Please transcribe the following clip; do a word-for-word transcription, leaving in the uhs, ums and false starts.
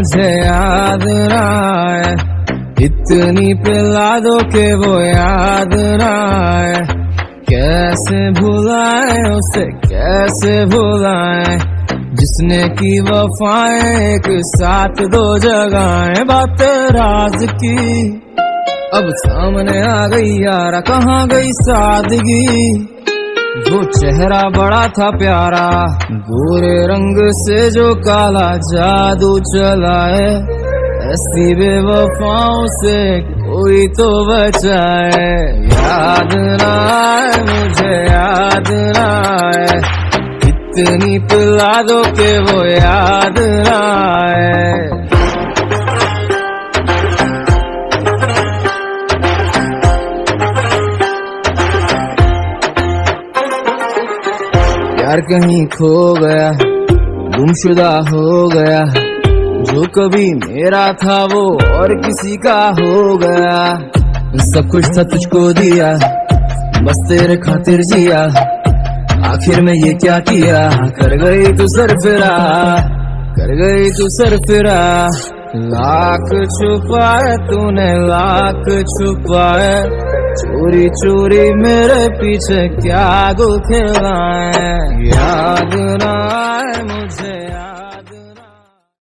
मुझे याद ना आए, इतनी पिला दो के वो याद ना आए। कैसे भुलाए उसे कैसे भुलाए, जिसने की वफाएं एक साथ दो जगह बात राज की। अब सामने आ गई यारा कहाँ गई सादगी, वो चेहरा बड़ा था प्यारा, गोरे रंग से जो काला जादू चलाए। ऐसी बेवफाओं से कोई तो बचाए। याद ना आए मुझे याद ना आए, इतनी पिला दो के वो याद ना आए। प्यार कहीं खो गया, गुमशुदा हो गया, जो कभी मेरा था वो और किसी का हो गया। सब कुछ था तुझको दिया, बस तेरे खातिर जिया, आखिर में ये क्या किया। कर गई तू सरफिरा, कर गई तू सरफिरा। लाख छुपाए तूने लाख छुपाए, चोरी चोरी मेरे पीछे क्या गुल खिलाए। याद ना